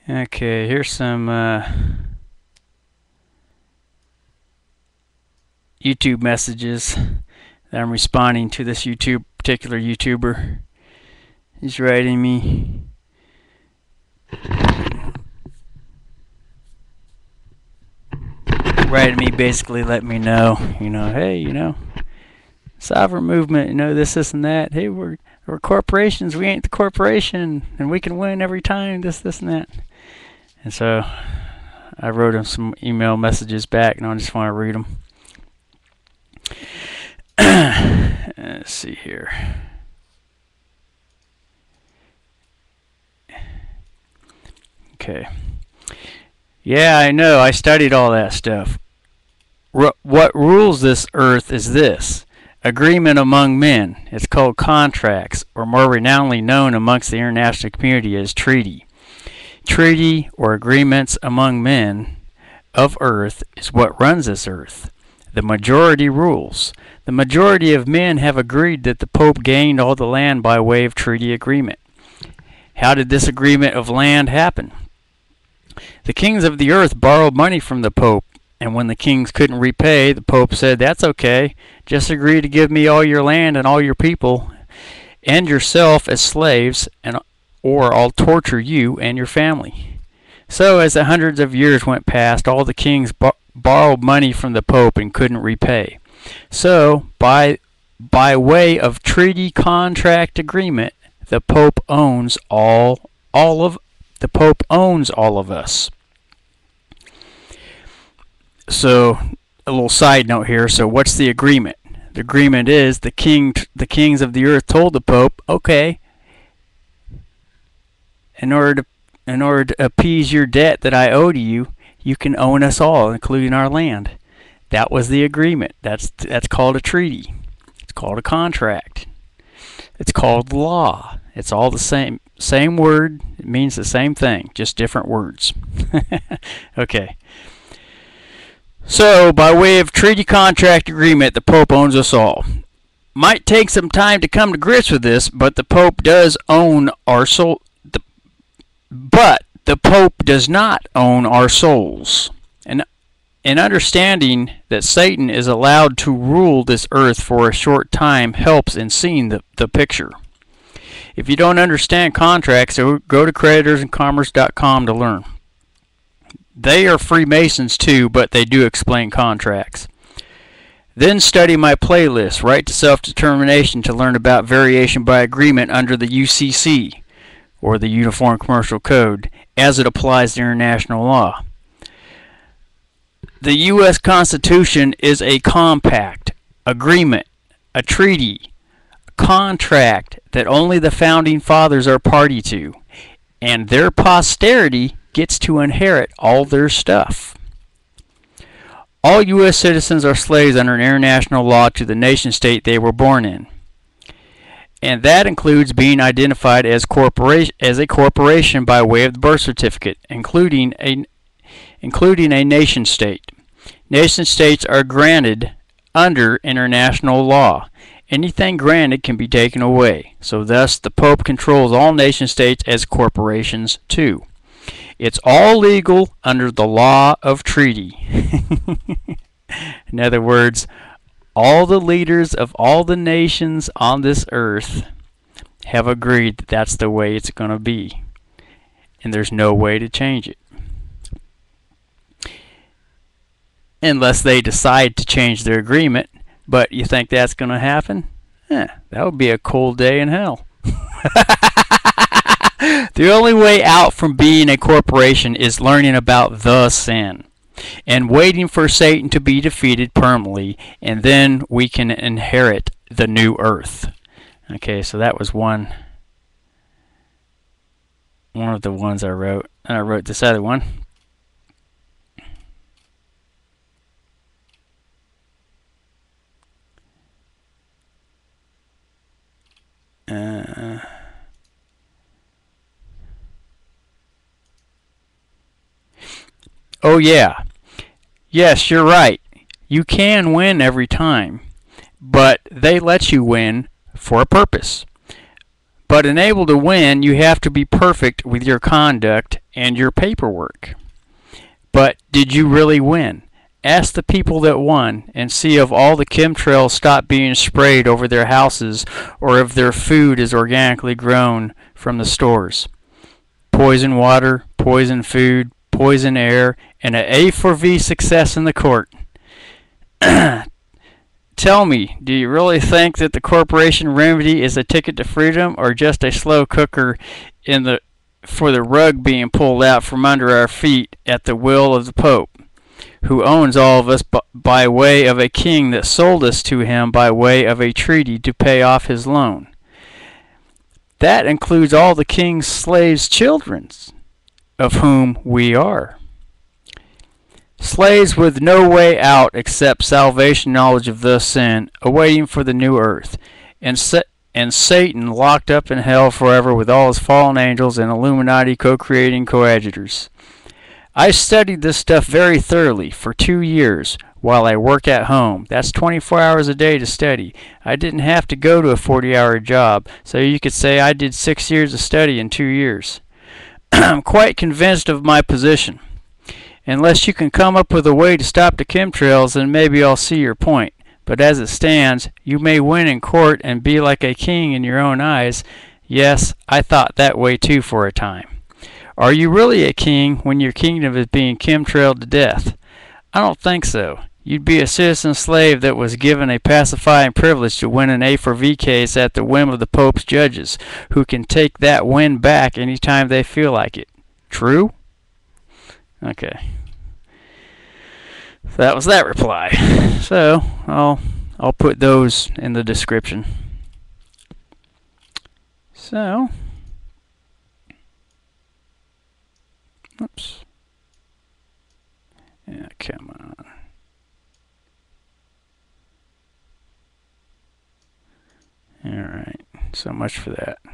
Okay, here's some YouTube messages that I'm responding to this particular YouTuber. He's writing me. Basically let me know, hey, sovereign movement, this and that. Hey, we're corporations, we ain't the corporation, and we can win every time, this and that. And so I wrote him some email messages back, and I just want to read them. Let's see here. Okay. Yeah, I know. I studied all that stuff. What rules this earth is this: agreement among men. It's called contracts, or more renownly known amongst the international community as treaty. Treaty, or agreements among men of earth, is what runs this earth. The majority rules. The majority of men have agreed that the Pope gained all the land by way of treaty agreement. How did this agreement of land happen? The kings of the earth borrowed money from the Pope, and when the kings couldn't repay, the Pope said, "That's okay. Just agree to give me all your land and all your people, and yourself as slaves, or I'll torture you and your family." So, as the hundreds of years went past, all the kings borrowed money from the Pope and couldn't repay. So, by way of treaty contract agreement, the Pope owns all of us. So, a little side note here. So, what's the agreement? The agreement is the kings of the earth told the Pope, okay, in order to appease your debt that I owe to you, you can own us all, including our land. That was the agreement. That's called a treaty. It's called a contract. It's called law. It's all the same word. It means the same thing, just different words. Okay. So, by way of treaty contract agreement, the Pope owns us all. Might take some time to come to grips with this, but the Pope does own our soul. But the Pope does not own our souls. And in understanding that Satan is allowed to rule this earth for a short time helps in seeing the picture. If you don't understand contracts, so go to creditorsandcommerce.com to learn. They are Freemasons too, but they do explain contracts. Then study my playlist, Right to Self-Determination, to learn about variation by agreement under the UCC, or the Uniform Commercial Code, as it applies to international law. The U.S. Constitution is a compact, agreement, a treaty, a contract that only the Founding Fathers are party to, and their posterity gets to inherit all their stuff. All U.S. citizens are slaves under international law to the nation-state they were born in. And that includes being identified as a corporation by way of the birth certificate, including a nation-state. Nation-states are granted under international law. Anything granted can be taken away. So thus, the Pope controls all nation-states as corporations too. It's all legal under the law of treaty. In other words, all the leaders of all the nations on this earth have agreed that that's the way it's going to be. And there's no way to change it. Unless they decide to change their agreement. But you think that's going to happen? That would be a cold day in hell. The only way out from being a corporation is learning about the sin and waiting for Satan to be defeated permanently, and then we can inherit the new earth. Okay, so that was one of the ones I wrote. And I wrote this other one. Oh yeah. Yes, you're right. You can win every time, but they let you win for a purpose. But unable to win, you have to be perfect with your conduct and your paperwork. But did you really win? Ask the people that won and see if all the chemtrails stop being sprayed over their houses or if their food is organically grown from the stores. Poison water, poison food, poison air, and an A4V success in the court. Tell me, do you really think that the corporation remedy is a ticket to freedom or just a slow cooker for the rug being pulled out from under our feet at the will of the Pope, who owns all of us by way of a king that sold us to him by way of a treaty to pay off his loan? That includes all the king's slaves' children, of whom we are. Slaves with no way out except salvation knowledge of the sin, awaiting for the new earth, and Satan locked up in hell forever with all his fallen angels and Illuminati co-creating coadjutors. I studied this stuff very thoroughly for 2 years while I work at home. That's 24 hours a day to study. I didn't have to go to a 40-hour job, so you could say I did 6 years of study in 2 years. I'm quite convinced of my position. Unless you can come up with a way to stop the chemtrails, then maybe I'll see your point. But as it stands, you may win in court and be like a king in your own eyes. Yes, I thought that way too for a time. Are you really a king when your kingdom is being chemtrailed to death? I don't think so. You'd be a citizen slave that was given a pacifying privilege to win an A4V case at the whim of the Pope's judges, who can take that win back anytime they feel like it. True? Okay. So that was that reply. So I'll put those in the description. So, oops. Yeah, come on. All right. So much for that.